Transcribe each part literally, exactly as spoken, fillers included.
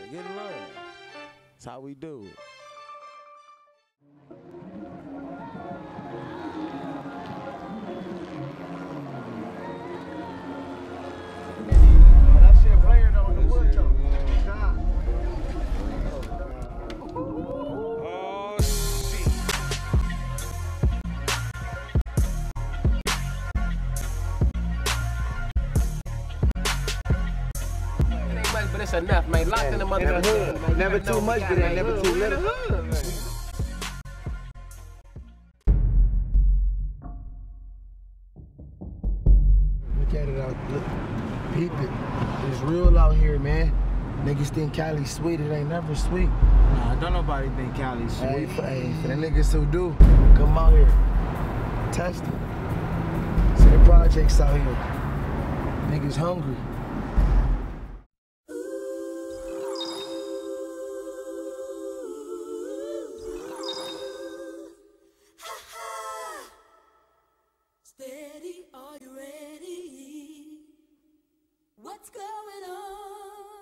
get love. That's how we do it. That shit player though, the wood though. But it's enough, man. Locked in the motherfucker. Never, never too much, but ain't never too little. Look at it out, look, peep it. It's real out here, man. Niggas think Cali's sweet, it ain't never sweet. Nah, don't nobody think Cali's sweet. Hey, for, hey, for the niggas who do, come out here. Test it. See the projects out here. Niggas hungry. Steady, are you ready? What's going on?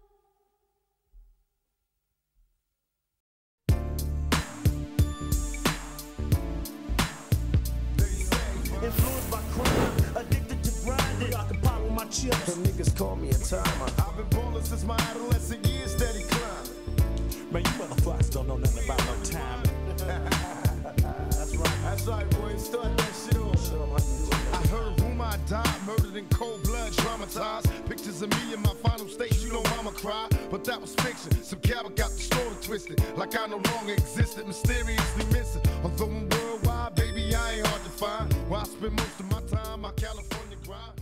Influenced by crime, addicted to grinding. I can pop with my chips. Them niggas call me a timer. I've been ballin' since my adolescent years, steady climbing. Man, you motherfuckers don't know nothing about no time. That's right. That's right, boy. Start that shit off. I heard rumor I died, murdered in cold blood, traumatized. Pictures of me in my final state, you know mama cried. But that was fiction. Some cabin got the story twisted. Like I no longer existed, mysteriously missing. Although I'm worldwide, baby, I ain't hard to find. Where I spend most of my time, my California grind.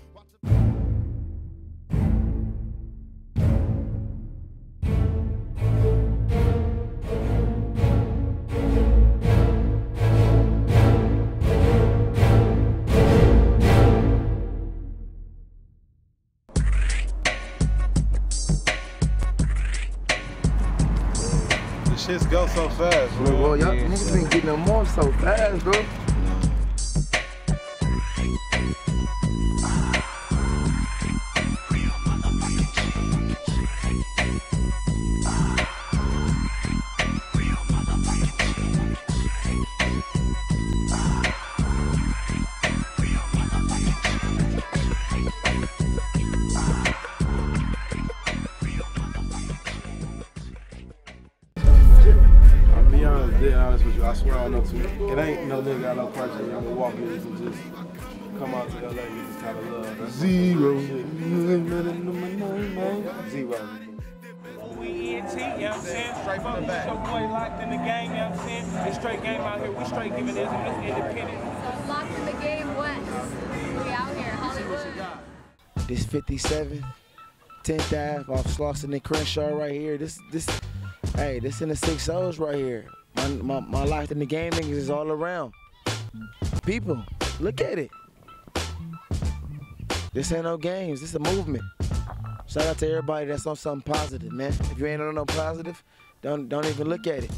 Shit go so fast, bro. Well, y'all niggas been getting them more so fast, bro. Be honest with you, I swear I know too. It ain't no nigga out no person y'all can walk in and just come out to L A with this kind of love. That's Zero. Zero. We E N T, you know what I'm saying? Straight from the back. Your boy locked in the game, you know what I'm saying? It's straight game out here. We straight giving this and it's independent. So locked in the game west. We out here, Hollywood. This fifty-seven, tenth Ave off Slauson and Crenshaw right here. This, this, hey, this in the six O's right here. My, my, my life in the game niggas is all around. People, look at it. This ain't no games, this a movement. Shout out to everybody that's on something positive, man. If you ain't on no positive, don't don't even look at it.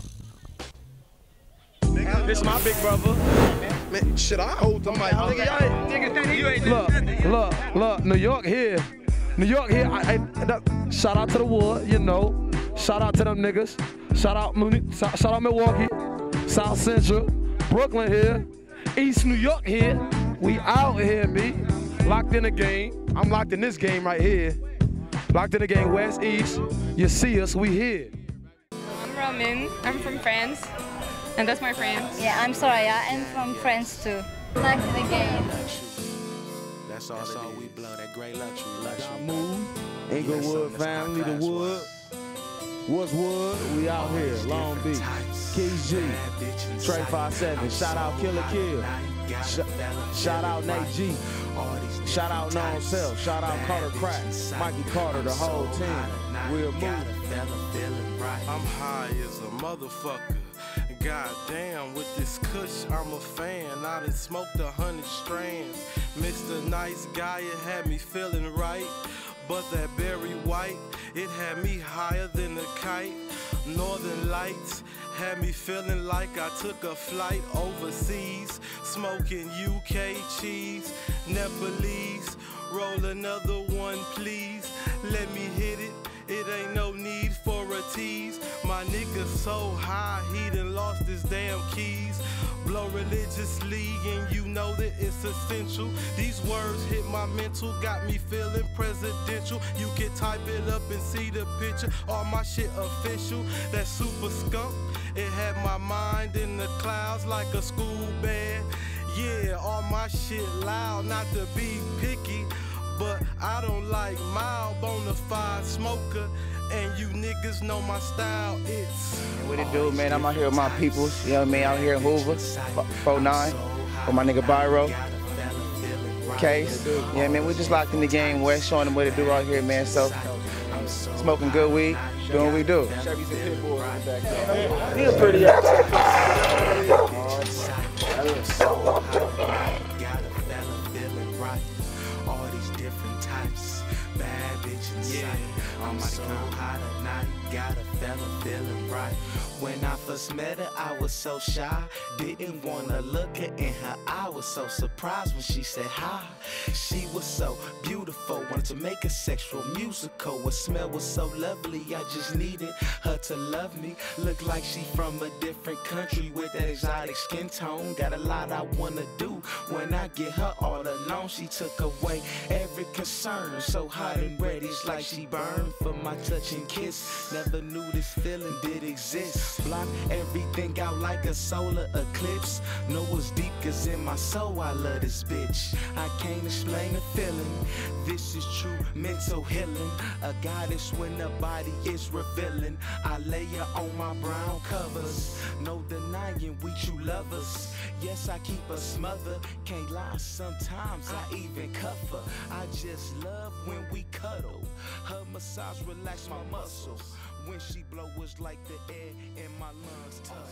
This my big brother. Man, shit, I hold the mic. Nigga, y'all nigga, you ain't look, look, look, New York here. New York here. I, I, that, shout out to the Wood, you know. Shout out to them niggas. Shout out, shout out Milwaukee, South Central, Brooklyn here, East New York here. We out here, B. Locked in the game. I'm locked in this game right here. Locked in the game, West, East. You see us, we here. I'm Roman. I'm from France. And that's my friend. Yeah, I'm Soraya. I'm from France too. Locked in the game. That's all, That's all we blow, that great luxury. luxury. Move. Inglewood family, the Wood. What's Wood? We out here, Long Beach. Keys G, Trey five seven. Shout out Killer Kill. Sh shout out Nate G. Shout out Non Self. Shout out Carter Crack. Mikey Carter, the whole team. We're moving. I'm high as a motherfucker. God damn, with this kush, I'm a fan. I done smoked a hundred strands. Mister Nice Guy, it had me feeling right. But that berry white, it had me higher than a kite. Northern Lights had me feeling like I took a flight overseas. Smoking U K cheese, Nepalese. Roll another one, please. Let me hit it. It ain't no need for tease. My nigga so high, he done lost his damn keys. Blow religiously, and you know that it's essential. These words hit my mental, got me feeling presidential. You can type it up and see the picture. All my shit official, that super skunk. It had my mind in the clouds like a school band. Yeah, all my shit loud, not to be picky, but I don't like mild, bona fide smoker. And you niggas know my style, it's What it do, man? I'm out here with my peoples, you know what I mean? Out here in Hoover, four nine, with my nigga Byro, Case. You know what I mean? We just locked in the game, West, showing them what it do out here, man. So, smoking good weed, doing what we do. He's pretty up. All these different types, bad bitches, yeah. I'm so hot at night, got a fella feeling right. When I first met her, I was so shy, didn't wanna look her in her eye. Was so surprised when she said hi. She was so beautiful, wanted to make a sexual musical. Her smell was so lovely, I just needed her to love me. Look like she from a different country with that exotic skin tone. Got a lot I wanna do when I get her all alone. She took away every concern, so hot and ready, it's like she burned for my touch and kiss. Never knew this feeling did exist. Block everything out like a solar eclipse. Know it's deep cause in my soul I love this bitch. I can't explain the feeling. This is true mental healing. A goddess when the body is revealing. I lay her on my brown covers. No denying we true lovers. Yes, I keep her smothered. Can't lie, sometimes I even cuff her. I just love when we cuddle. Her massage relax my muscles. When she blow was like the air in my lungs touch.